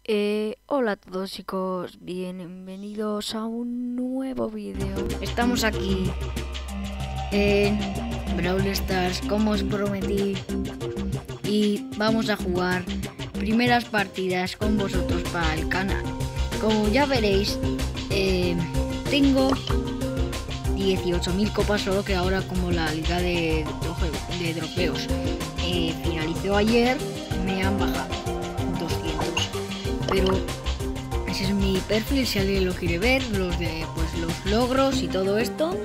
Hola a todos chicos, bienvenidos a un nuevo vídeo. Estamos aquí en Brawl Stars como os prometí y vamos a jugar primeras partidas con vosotros para el canal. Como ya veréis, tengo 18.000 copas, solo que ahora como la liga de trofeos finalizó ayer, me han bajado 200. Pero ese es mi perfil, si alguien lo quiere ver, los logros y todo esto.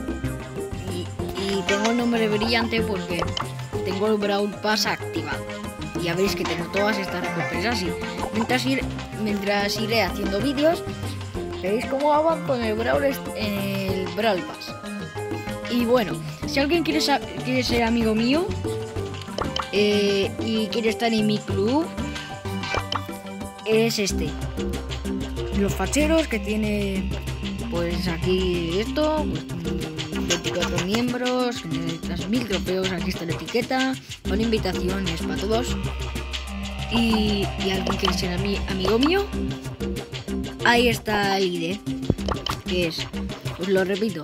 Y tengo el nombre brillante porque tengo el Brawl Pass activado. Y ya veréis que tengo todas estas recompensas y mientras iré haciendo vídeos, veréis cómo avanzo en el Brawl Pass. Y bueno, si alguien quiere ser amigo mío y quiere estar en mi club, es los facheros, que tiene pues aquí esto, pues, 24 miembros, las 1000 trofeos. Aquí está la etiqueta con invitaciones para todos. Y alguien quiere ser amigo mío, ahí está el ID, que es, os lo repito,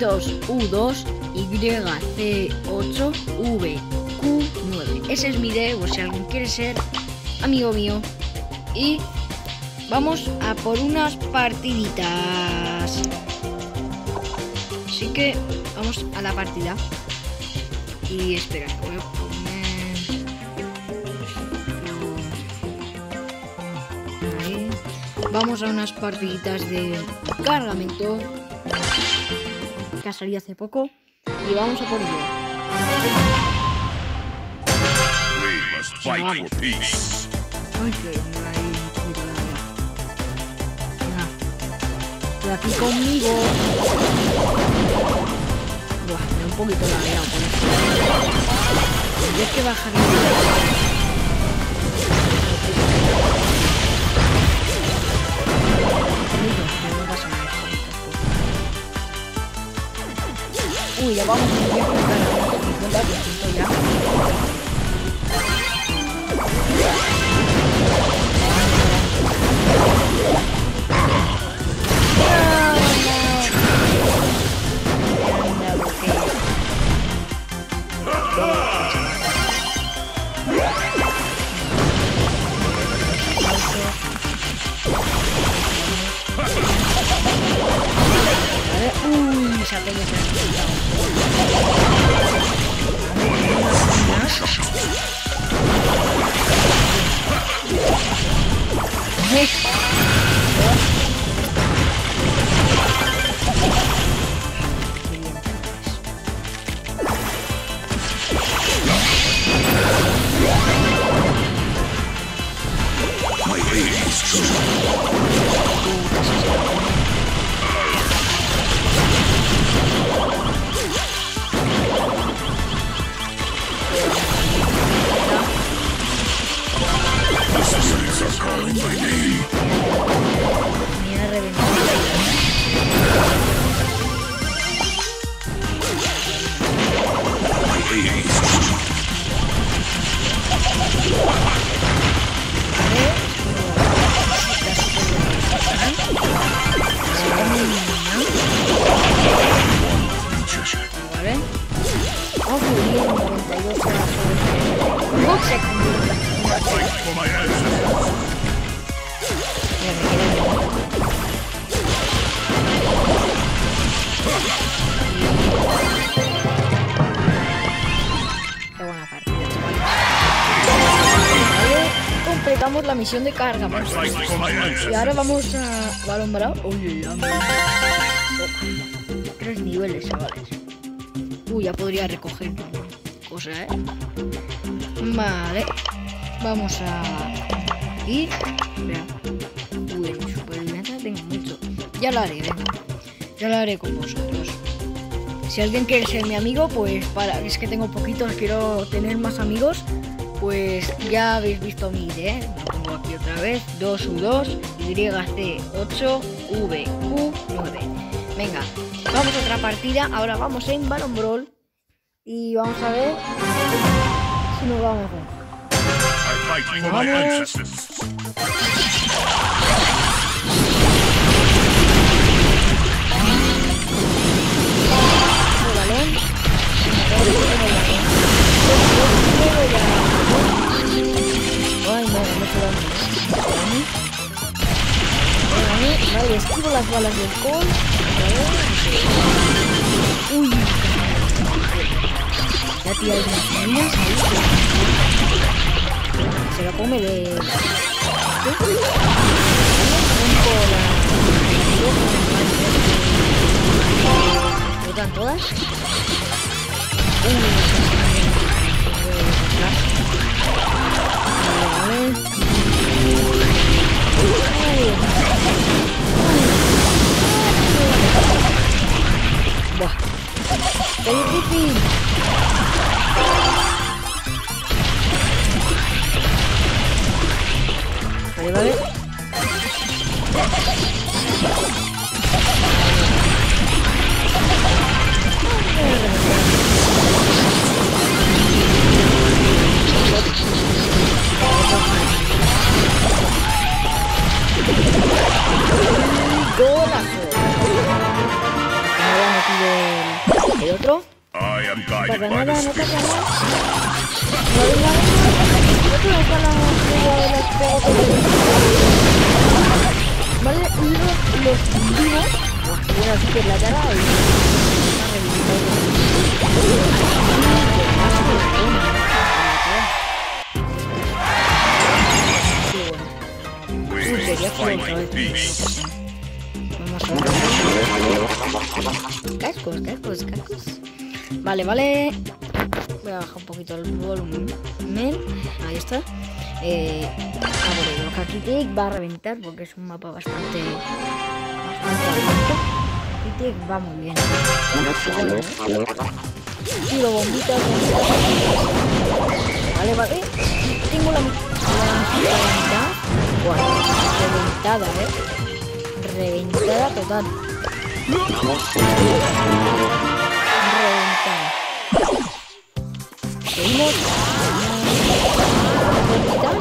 2U2YC8VQ9. ese es mi ID, o si alguien quiere ser amigo mío. Y vamos a por unas partiditas. Así que vamos a la partida. Y espera, voy a poner ahí. Vamos a unas partiditas de cargamento que ha salido hace poco. Y vamos a por ello. Ay, que aquí conmigo. Buah, me da un poquito lagueado por esto. Tendré que bajar el... No pasa nada. Uy, ya vamos a ir a buscar a 50% ya. Uy, esa peña se ha quitado. Qué buena partida, chavales. Completamos la misión de carga. Y ahora vamos a balón bravo. Oye, ya me... 3 niveles, chavales. Uy, ya podría recoger cosa, Vale. Vamos a ir. Espera. Uy, en supervivencia tengo mucho. Ya lo haré, venga. Ya lo haré con vosotros. Si alguien quiere ser mi amigo, pues es que tengo poquitos, quiero tener más amigos. Pues ya habéis visto mi ID, lo pongo aquí otra vez, 2U2YC8VQ9. Venga, vamos a otra partida. Ahora vamos en Baron Brawl y vamos a ver si nos va mejor. fighting for my ancestors. Vale, esquivo las balas del Colt. Uy. Ya tira unas minas ahí. Se lo come de... ¿Explotan todas? Buah. ¡Qué difícil! Vale. ¡Golazo! Me había metido el otro. No pasa nada, no pasa nada. Vale, y los vivos, bueno, así que la cara y sería cascos. Vale. Voy a bajar un poquito el volumen. Ahí está. Lo que aquí va a reventar porque es un mapa bastante abierto. Aquí va muy bien. Tiro bombitas. Vale. Tengo la mitad. Bueno, reventada, reventada total. Reventada. Seguimos. Bombitas.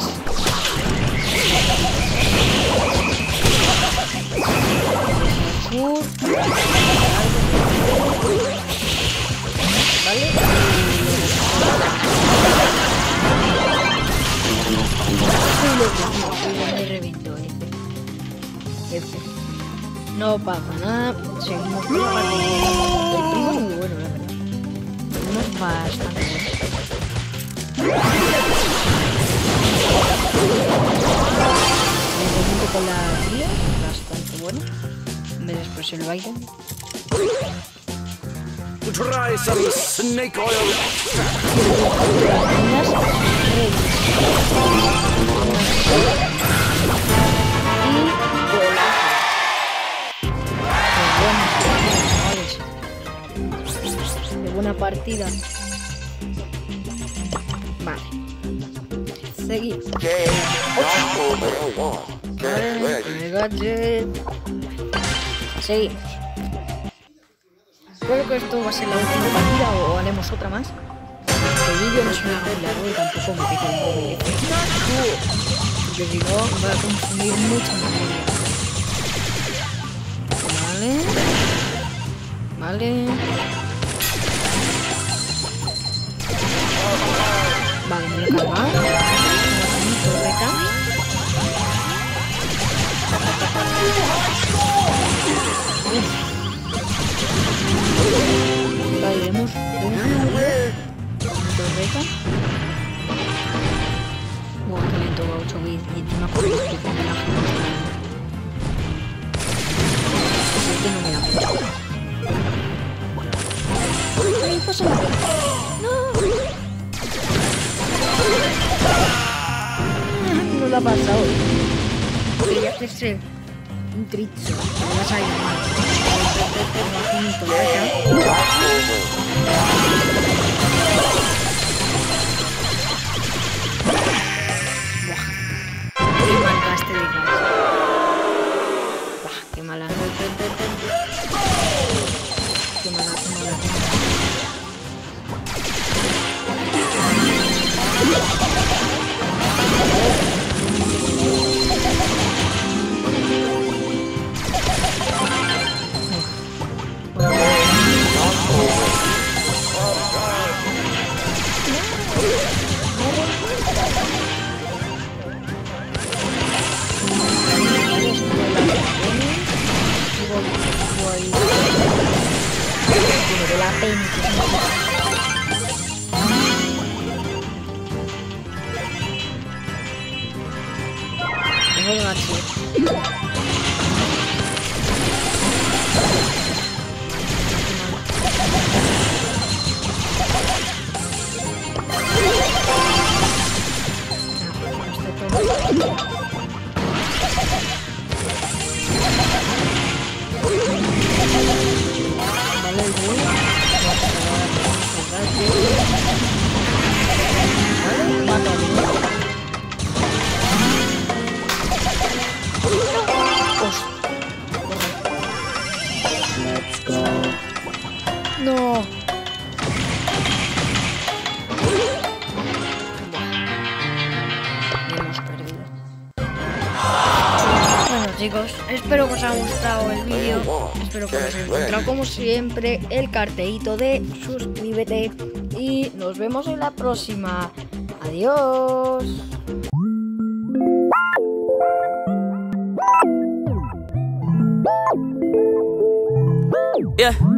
Vale. Me reventó No pasa nada. Seguimos con la partida. El primo es muy bueno, la verdad. El primo es bastante bueno. Me con la tía, bastante bueno. Me después el baile. Try some snake oil. De buena partida. Vale. Seguimos. Seguimos. Espero que esto va a ser la última partida o haremos otra más. El vídeo no es muy largo y tampoco me pica un móvil. Porque si no va a consumir mucha memoria. Vale. Vale, me lo he cargado. Una torreta. Vale, vemos una torreta. Buah, que lento va 8 bits y encima con esto con la gente no me da mucho. ¡Ay, pasa la cosa! ¡No! No lo ha pasado. Quería hacerse un tritzo. Me vas a ir mal. Qué mal gaste de gas. Qué mala. Qué mala. No. Hemos perdido. Bueno chicos, espero que os haya gustado el vídeo. Espero que os haya encontrado como siempre el cartelito de suscríbete. Y nos vemos en la próxima. Adiós. Yeah.